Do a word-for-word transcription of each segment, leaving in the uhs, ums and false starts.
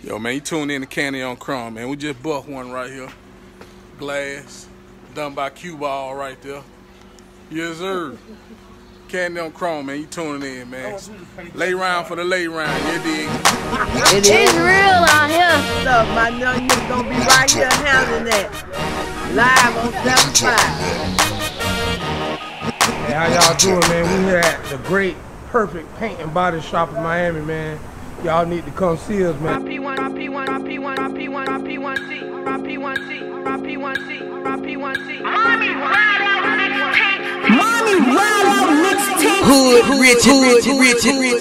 Yo, man, you tuned in to Candy on Chrome, man. We just bucked one right here. Glass, done by Cue Ball right there. Yes, sir. Candy on Chrome, man. You tuning in, man. Lay round for the lay round, you dig? It is real out here. Stuff, my young niggas gonna be right here handling that. Live on seven five. Hey, how y'all doing, man? We here at the Great Perfect Paint and Body Shop in Miami, man. Y'all need to come see us, man. P one, P one, P one, P one, P one T, P one T, P one T, P one T. Mommy, ride out mixtape. Mommy, ride out mixtape. Hood, rich, rich, rich, rich.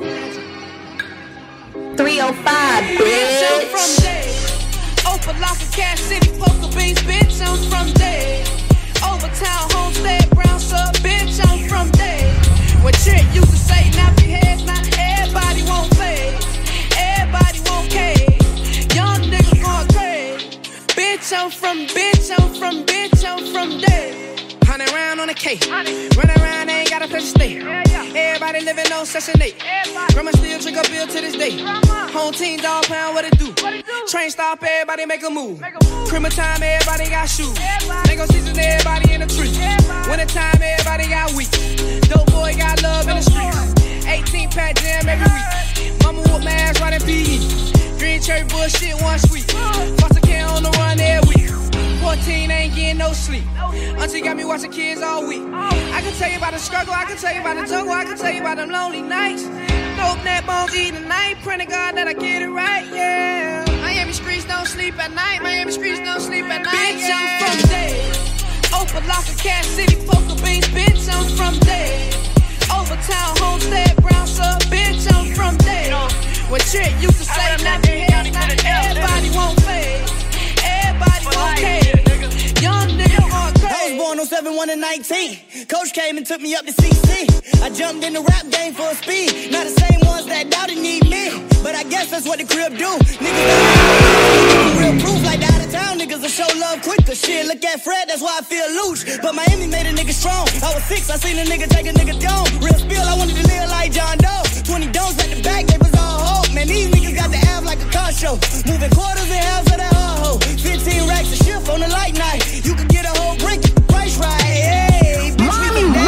three oh five, bitch. I'm from there. Open lock of Cash City, Poker Beans, bitch. I'm from there. Overtown, Homestead, Brown Sub, bitch. I'm from there. When Trick used to say, nappy heads, not everybody won't fade. Everybody won't cave. Young niggas going crazy. Bitch, I'm from, bitch, I'm from, bitch, I'm from there. Hundred round on the K. Run around, ain't got a place to stay. Everybody living on Session eight. Grandma still drink a beer to this day. Home team, dog pound, what it do? Train stop, everybody make a move. Criminal time, everybody got shoes. Mango season, everybody in the tree. Winter time, everybody got weeks. Dope boy got love in the streets. eighteen pack jam every week. Mama whoop my ass right in P E. Green cherry bullshit, one sweet. Foster care on the run every week. fourteen ain't getting no sleep. Auntie got me watching kids all week. I can tell you about the struggle, I can tell you about the jungle, I can tell you about them lonely nights. Dope net bones eating the night, pray to God that I get it right, yeah. Miami streets don't sleep at night, Miami streets don't sleep at night. Bitch, yeah. I'm from there. Open lock of Cash City, Poker Beans, bitch, I'm from there. Overtown, Homestead, Brown Sub, bitch, I'm from there. When Trick used to say, not everybody won't fade. Everybody won't cave. Young niggas going crazy. I was born on seven one and nineteen. Coach came and took me up to C C. I jumped in the rap game for a speed. Not the same ones that doubted need me, but I guess that's what the crib do. Niggas don't real proof like the out of town niggas will show love quicker. Shit, look at Fred, that's why I feel loose. But Miami made a nigga strong. I was six, I seen a nigga take a nigga down. Real spill, I wanted to live like John Doe. twenty domes at the back, they was all hope. Man, these niggas got the ab like a car show. Moving quarters and halves of that ho-ho. fifteen racks a shift on the light night. You could get a whole brick if the price right. Hey, bitch, Mommy, we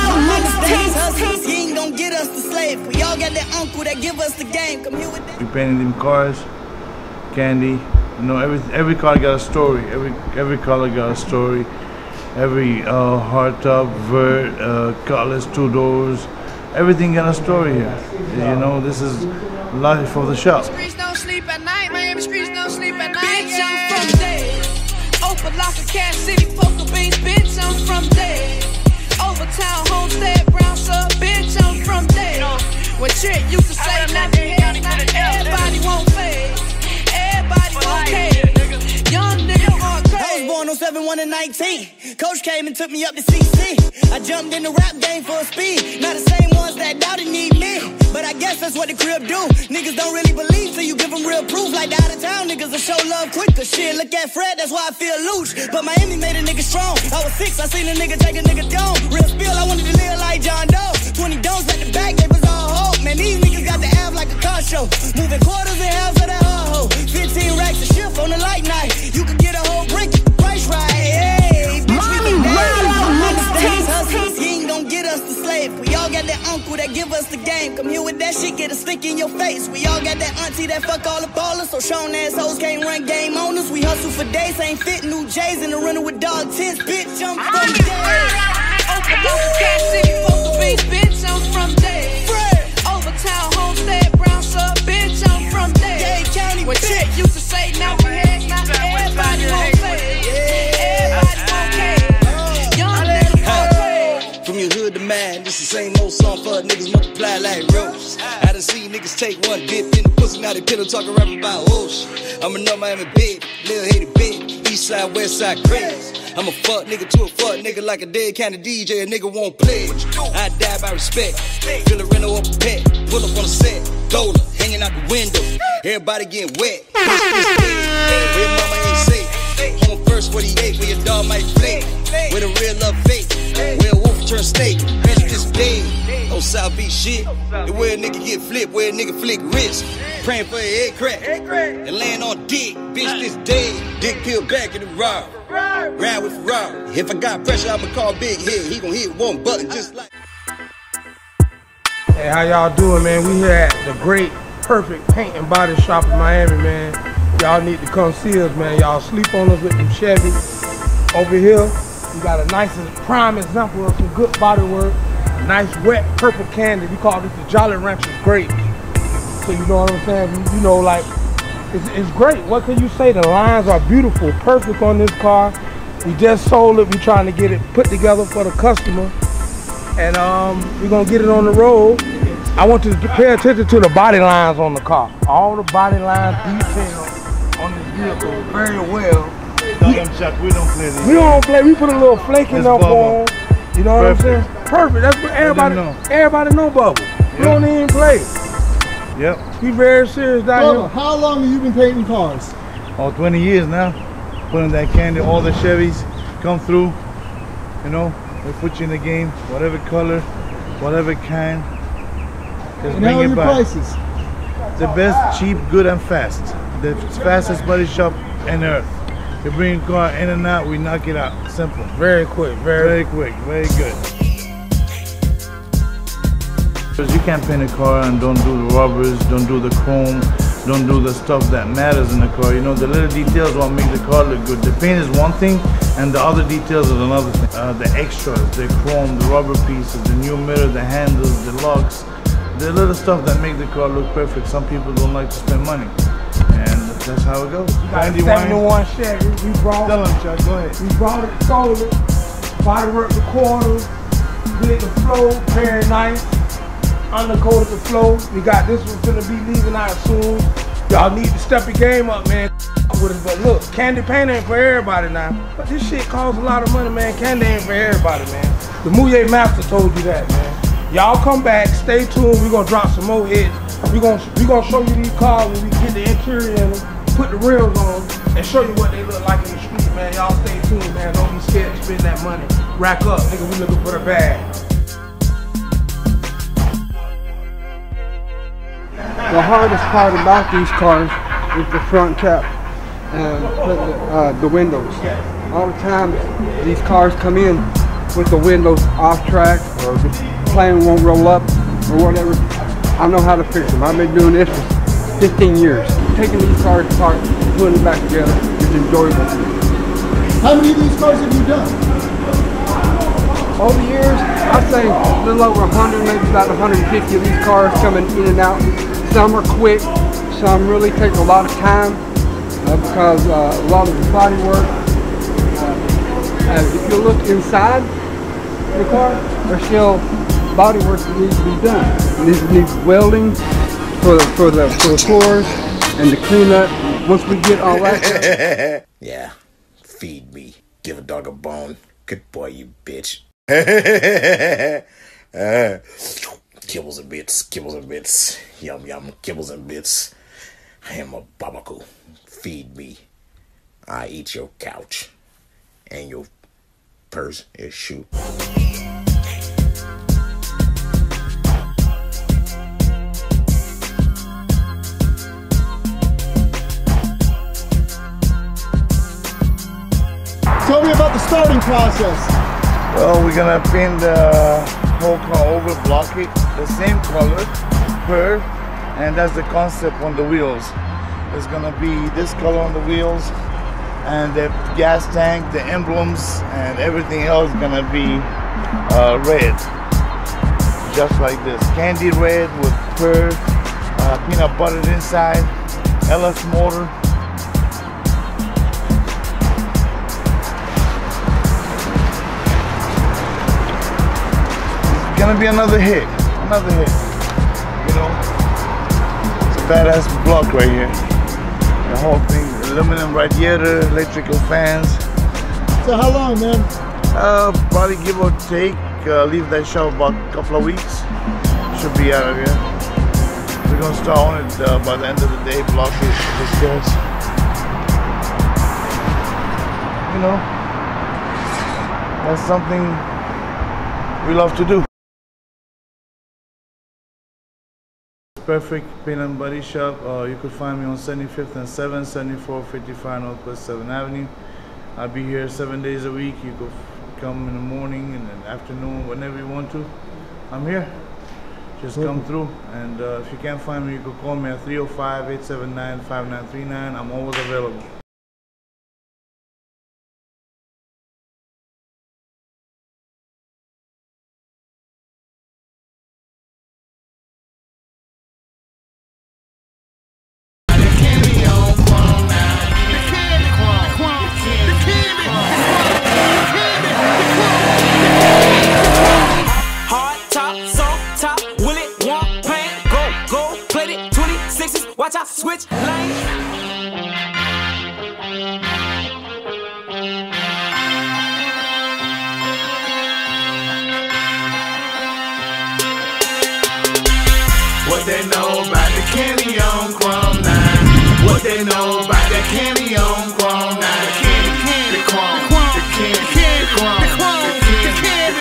ride You ain't gon' get us to slave. We all got that uncle that give us the game. Come here with that. We painted them cars, Candy. You know, every every car got a story. Every every color got a story. Every uh, hardtop, vert, uh, cutlass, two doors. Everything got a story here. You know, this is life of the shop. Streets don't sleep at night, Miami streets don't sleep at night. Bitch, I'm from there. Open lock of Cash City, Poker Beans, bitch, I'm from there. Overtown, Homestead, Brown Sub, bitch, I'm from there. When Trick used to say, not everybody won't fade. Everybody won't cave. Young niggas going crazy. I was born on seven one and nineteen. Coach came and took me up to C C. I jumped in the rap game for a speed. Not the same ones that doubted need me, but I guess that's what the crib do. Niggas don't really believe till you give them real proof. Like the out of town niggas will show love quicker. Shit, look at Fred, that's why I feel loose. But Miami made a nigga strong. I was six, I seen a nigga take a nigga down. Real spill, I wanted to live like John Doe. twenty domes at the back, they was all hope. Man, these niggas got the ab like a car show. Moving quarters and halves of that ho-ho. fifteen racks a shift on the light night. You could get a whole brick if the price right. Hey, bitch, Mommy, we the ride out hustlers. You ain't gon' get us to slave. We all got that uncle that give us the game. Come here with that shit, get a stick in your face. We all got that auntie that fuck all the ballers. So shown assholes can't run game on us. We hustle for days, ain't fit new J's in the runner with dog tents. Bitch, I'm from there. Open up Cash City, Poker Beans, bitch, I'm from there. Overtown, Homestead, Brown Sub, bitch, I'm from there. Gay County, when Trick used to say, now we heads, not everybody won't fade. Everybody won't cave. Young niggas won't crazy. From your hood to mine, this the same old song for niggas multiply like roads. I done seen niggas take one dip in the pussy, now they pillow talking rap about ocean. I'm a no Miami big, little hated big, east side, west side crazy. I'm a fuck nigga to a fuck nigga like a dead kind of D J, a nigga won't play. I die by respect, fill a rental up a pet, pull up on the set, Dola, hanging out the window, everybody getting wet. Where mama ain't safe, home first what he ate, where your dog might flake, where the real love fake, where a wolf turn snake, bitch just dead. On South Beach shit, the way a nigga get flipped, where a nigga flick wrist. praying for a head crack. Head crack. And laying on dick, bitch, this dead. Dick peeled back in the ride. Ride with Ferrari. If I got pressure, I'ma call Big Head. He gon' hit one button just like. Hey, how y'all doing, man? We here at the great, perfect paint and body shop in Miami, man. Y'all need to come see us, man. Y'all sleep on us with them Chevys. Over here, we got a nice and prime example of some good body work. Nice wet purple candy. We call this the Jolly Ranchers grapes. So you know what I'm saying? You, you know, like, it's, it's great. What can you say? The lines are beautiful, perfect on this car. We just sold it. We're trying to get it put together for the customer. And um, we're gonna get it on the road. I want you to pay attention to the body lines on the car. All the body lines detailed on this vehicle very well. Chuck, we don't play this. We don't play. We put a little flake in there for them. You know what Perfect. I'm saying? Perfect. That's what everybody know. Everybody know Bubba. Yep. We don't even play. Yep. He's very serious down Bubba, here. How long have you been painting cars? Oh, twenty years now. Putting that candy, all the Chevys come through. You know, we put you in the game, whatever color, whatever kind. Just and bring how are it your back. prices? The best, cheap, good, and fast. The fastest body shop on earth. You bring a car in and out, we knock it out. Simple. Very quick. Very, very quick. Very good. Because you can't paint a car and don't do the rubbers, don't do the chrome, don't do the stuff that matters in the car. You know, the little details what make the car look good. The paint is one thing, and the other details is another thing. Uh, the extras, the chrome, the rubber pieces, the new mirror, the handles, the locks, the little stuff that make the car look perfect. Some people don't like to spend money. And that's how it goes. We got a seventy-one Chevy. We brought Tell them, Chuck, go ahead. We brought it, sold it, body work the quarters, did the flow, very nice. Undercoated the flow. We got this one gonna be leaving out soon. Y'all need to step your game up, man. With it. But look, candy paint ain't for everybody now. But this shit costs a lot of money, man. Candy ain't for everybody, man. The Mouye Master told you that, man. Y'all come back, stay tuned. We're gonna drop some more hits. We're gonna, we gonna show you these cars when we get the interior in them, put the rims on, and show you what they look like in the street, man. Y'all stay tuned, man. Don't be scared to spend that money. Rack up, nigga, we looking for the bag. The hardest part about these cars is the front cap and uh, the windows. All the time these cars come in with the windows off track or the plane won't roll up or whatever. I know how to fix them. I've been doing this for fifteen years. Taking these cars apart and putting them back together is enjoyable. How many of these cars have you done? Over the years, I'd say a little over one hundred, maybe about one hundred fifty of these cars coming in and out. Some are quick, some really take a lot of time uh, because uh, a lot of the body work. Uh, if you look inside the car, there's still body work that needs to be done. It needs, needs welding for the, for the for the floors and the cleanup. Once we get all that. Yeah, feed me. Give a dog a bone. Good boy, you bitch. uh, kibbles and bits, kibbles and bits. Yum yum, kibbles and bits. I am a babaku. Feed me. I eat your couch. And your purse is shoe. Tell me about the starting process. Well, we're gonna paint the whole car over, block it the same color, per, and that's the concept on the wheels. It's gonna be this color on the wheels, and the gas tank, the emblems, and everything else gonna be uh, red, just like this. Candy red with per, uh, peanut butter inside, L S motor. It's gonna be another hit, another hit. You know, it's a badass block right here. The whole thing, aluminum radiator, electrical fans. So how long, man? Uh, probably give or take. Uh, leave that shop about a couple of weeks. Should be out of here. We're gonna start on it uh, by the end of the day. Block it, discuss. You know, that's something we love to do. Perfect Paint and Body Shop. Uh, you could find me on seventy-fifth and seventh, seventy-four fifty-five Northwest seventh Avenue. I'll be here seven days a week. You could come in the morning and in the afternoon, whenever you want to. I'm here. Just come Mhm. through. And uh, if you can't find me, you could call me at three oh five, eight seven nine, five nine three nine. I'm always available. Watch out, switch lanes. What they know about the candy on Chrome nine? What they know about that candy on Chrome nine?